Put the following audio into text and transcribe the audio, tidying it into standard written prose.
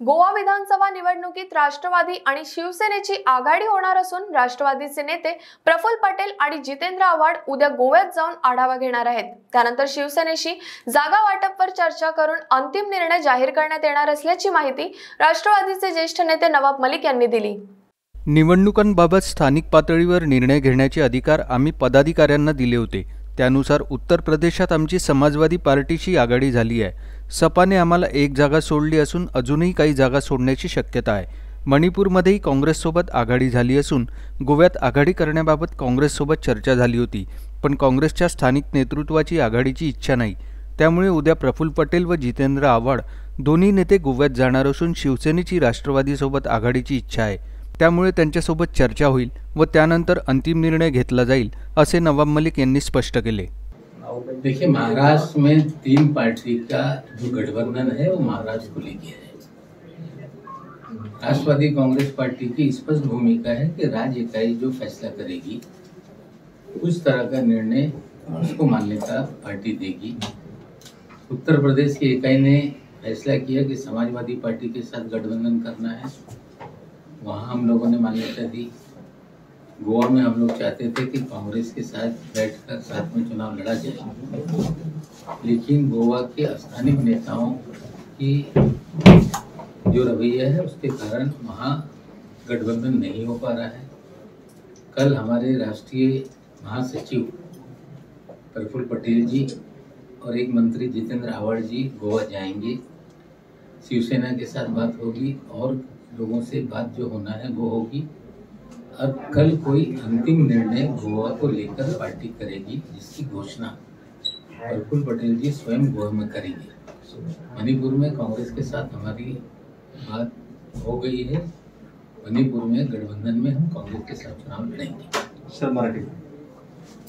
गोवा विधानसभा निवडणुकीत राष्ट्रवादी आणि शिवसेनेची आघाडी होणार असून राष्ट्रवादीचे नेते प्रफुल्ल पटेल आणि जितेंद्र आव्हाड उद्या गोव्यात जाऊन आढावा घेणार आहेत। त्यानंतर शिवसेनेशी जागा वाटपवर चर्चा करून अंतिम निर्णय जाहीर करण्यात येणार असल्याची माहिती राष्ट्रवादीचे ज्येष्ठ नेते नवाब मलिक यांनी दिली। निवडणुकांबाबत स्थानिक पातळीवर निर्णय घेण्याचे अधिकार आम्ही पदाधिकाऱ्यांना दिले होते। त्यानुसार उत्तर प्रदेशात आमची समाजवादी पार्टीशी आघाडी झाली आहे। सपाने आम्हाला एक जागा सोडली असून अजूनही काही जागा सोडण्याची शक्यता आहे। मणिपूरमध्येही काँग्रेससोबत आघाडी झाली असून गोव्यात आघाडी करण्याबाबत काँग्रेससोबत चर्चा झाली होती, पण काँग्रेसच्या स्थानिक नेतृत्वाची आघाडीची इच्छा नाही। त्यामुळे उद्या प्रफुल्ल पटेल व जितेंद्र आव्हाड दोन्ही नेते गोव्यात जाणार असून शिवसेनेची राष्ट्रवादीसोबत आघाडीची इच्छा आहे। त्यामुळे त्यांच्यासोबत चर्चा होईल व त्यानंतर अंतिम निर्णय घेतला जाईल, असे नवाब मलिक यांनी स्पष्ट केले। देखिए, महाराष्ट्र में 3 पार्टी का जो गठबंधन है वो महाराष्ट्र को लेके है। राष्ट्रवादी कांग्रेस पार्टी की स्पष्ट भूमिका है कि राज्य इकाई जो फैसला करेगी उस तरह का निर्णय उसको मान्यता पार्टी देगी। उत्तर प्रदेश की इकाई ने फैसला किया कि समाजवादी पार्टी के साथ गठबंधन करना है, वहाँ हम लोगों ने मान्यता दी। गोवा में हम लोग चाहते थे कि कांग्रेस के साथ बैठकर साथ में चुनाव लड़ा जाए, लेकिन गोवा के स्थानीय नेताओं की जो रवैया है उसके कारण वहाँ गठबंधन नहीं हो पा रहा है। कल हमारे राष्ट्रीय महासचिव प्रफुल्ल पटेल जी और एक मंत्री जितेंद्र आव्हाड जी गोवा जाएंगे। शिवसेना के साथ बात होगी और लोगों से बात जो होना है वो होगी और कल कोई अंतिम निर्णय गोवा को लेकर पार्टी करेगी, जिसकी घोषणा प्रफुल्ल पटेल जी स्वयं गोवा में करेंगे। मणिपुर में कांग्रेस के साथ हमारी बात हो गई है। मणिपुर में गठबंधन में हम कांग्रेस के साथ चुनाव लड़ेंगे। सर, मराठी